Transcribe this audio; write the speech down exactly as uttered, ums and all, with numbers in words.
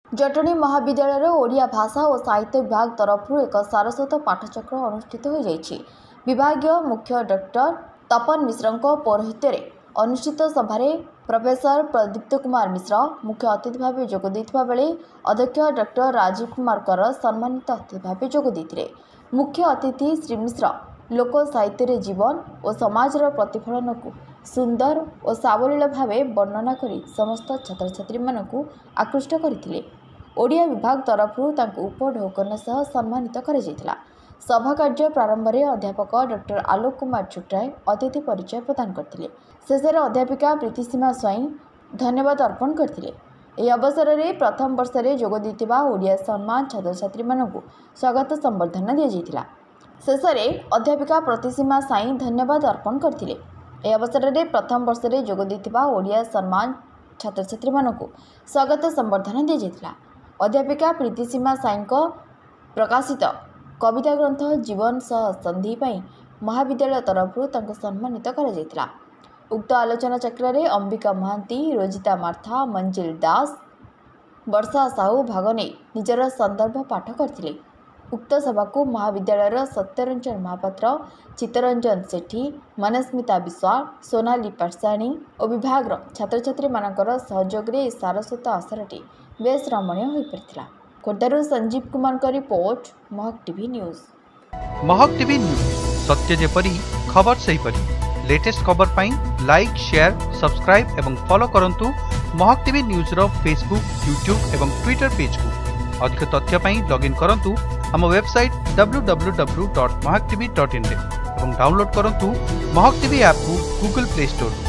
जटणी महाविद्यालय ओडिया भाषा और साहित्य विभाग तरफ एक सारस्वत पाठचक्र अनुष्ठित हो जाइछि। विभागीय मुख्य डॉक्टर तपन मिश्र पौरोहित्य अनुष्ठित सभार प्रोफेसर प्रदीप्त कुमार मिश्र मुख्य अतिथि भाव जोगदेइथिबा बेले अध्यक्ष डॉक्टर राजीव कुमार कर सम्मानित अतिथि भाव जोगदेइथिले। मुख्य अतिथि श्री मिश्र लोक साहित्य जीवन और समाजर प्रतिफलन को सुंदर और सावलील भाव वर्णना करी समस्त छात्र छात्री मानकु आकृष्ट करथिले। ओडिया विभाग तरफ उपढौकन सह सम्मानित करा जायतिला। सभा कार्य प्रारंभ में अध्यापक डॉक्टर आलोक कुमार छुट्टाय अतिथि परिचय प्रदान करथिले। शेषे अध्यापिका प्रीतिसीमा स्वाई धन्यवाद अर्पण करथिले। यह अवसर में प्रथम वर्ष में जोग देथिबा ओडिया सम्मान छात्र छात्री मानकु स्वागत संबर्धना दिया जायतिला। शेषे अध्यापिका प्रीतिसीमा साई धन्यवाद अर्पण करथिले। यह अवसर में प्रथम वर्ष में जोग देथिबा ओडिया सम्मान छात्र छात्री मानकु स्वागत संबर्धना दिया जायतिला। अध्यापिका प्रीतिसीमा साई प्रकाशित कविता ग्रंथ जीवन सह संधि पई महाविद्यालय तरफ सम्मानित करा जायतिला। उक्त आलोचना चक्र में अंबिका महांती, रोजिता मार्था, मंजिल दास, वर्षा साहू भाग नहीं निजर संदर्भ पाठ करथिले। उक्त सभा को महाविद्यालय सत्यरंजन महापात्र, चित्तरंजन सेठी, मनस्मिता विश्वाल, सोनाली पाटसाणी और विभाग छात्र छात्री मानकर सहयोग रे सारस्वत आसरटी बेस रमणीय हो पारिथिला। खोर्धारू संजीव कुमार का report, Mahak TV news. Mahak TV news सत्य जेपरी खबर सही परी। लेटेस्ट खबर पाई लाइक, शेयर, सब्सक्राइब एवं फॉलो करंतु महक टीवी न्यूज रो फेसबुक, यूट्यूब एवं ट्विटर पेज को। अधिक तथ्य पाई लॉगिन करंतु हम website W W W dot Mahak TV dot in रे एवं डाउनलोड करंतु महक टीवी ऐप को गूगल प्ले स्टोर।